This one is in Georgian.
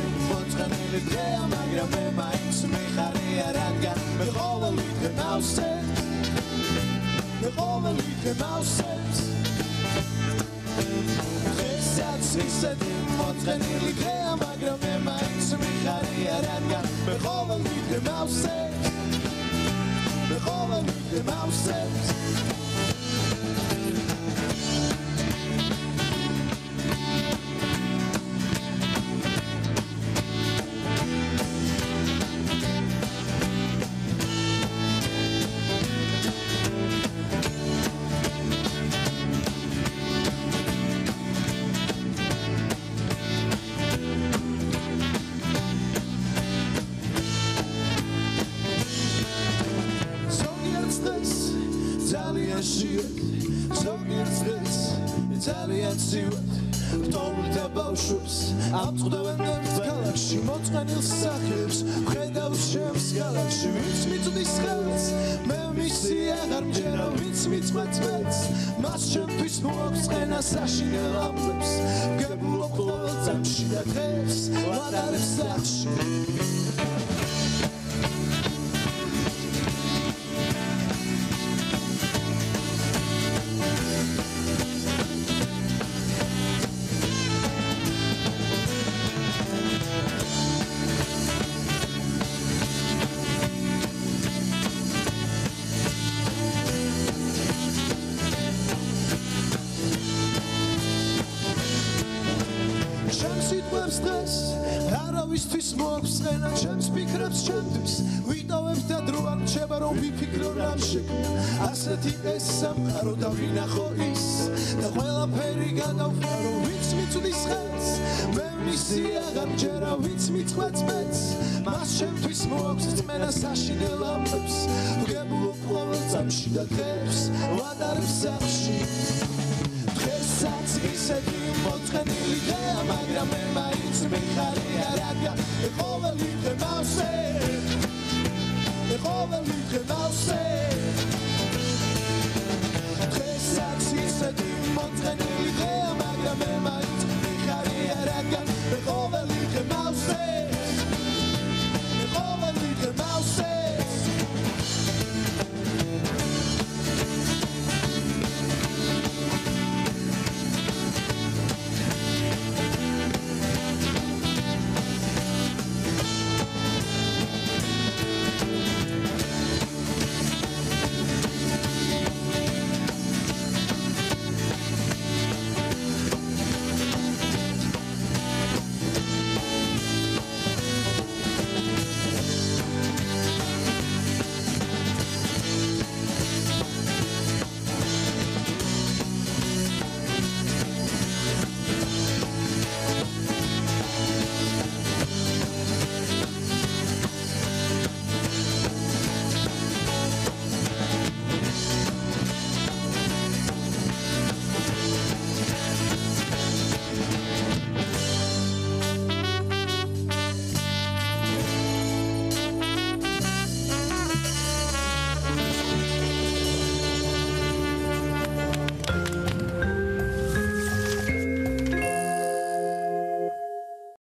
მოწყენილი დღეა მაგრამ მე მაინც მიხარია რადგან მე ყოველი დღე მავსებ მე ყოველი დღე მავსებ დღესაც ისეთი მოწყენილი დღეა მაგრამ მე მაინც მიხარია რადგან მე ყოველი დღე მავსებ მე ყოველი დღე მავსებ ამ წვდოვენ ერთ ქალაქში მოწყენილ სახებს ვხედავ ჩემს გალახში ვინც მიწვდის ხელს მე მისი აღარ მჯერა ვინც მიწვეთს მეც მას ჩემთვის მოაქვს ყენა საშინელ ამბებს ვგებულობ ყოველ წამში და დღეს ვატარებ სახლში არავისთვის მოაქვს ყენა ჩემს ფიქრებს ჩემთვის ვიტოვებ და დრო არ რჩება რომ ვიფიქრო რამ შექმნა ასეთი ეს სამყარო და ვინახო ის და ყველაფერი გადავხარო ვინც მიწვდის ხელს მე მისი აღარ მჯერა ვინც მიწვეთს მეც მას ჩემთვის მოაქვს წმენა საშინელ ამბებს ვგებულობ ყოველ წამში და დღეს ვატარებ სახლში დღესაც ისეთი მოწყენილი დღეა მაგრამ მე მაინც მიხარია რადგან მე ყოველი დღე მავსებ მე ყოველი დღე მავსებ დღესაც ისეთი მოწყენილი დღეა მაგრამ მე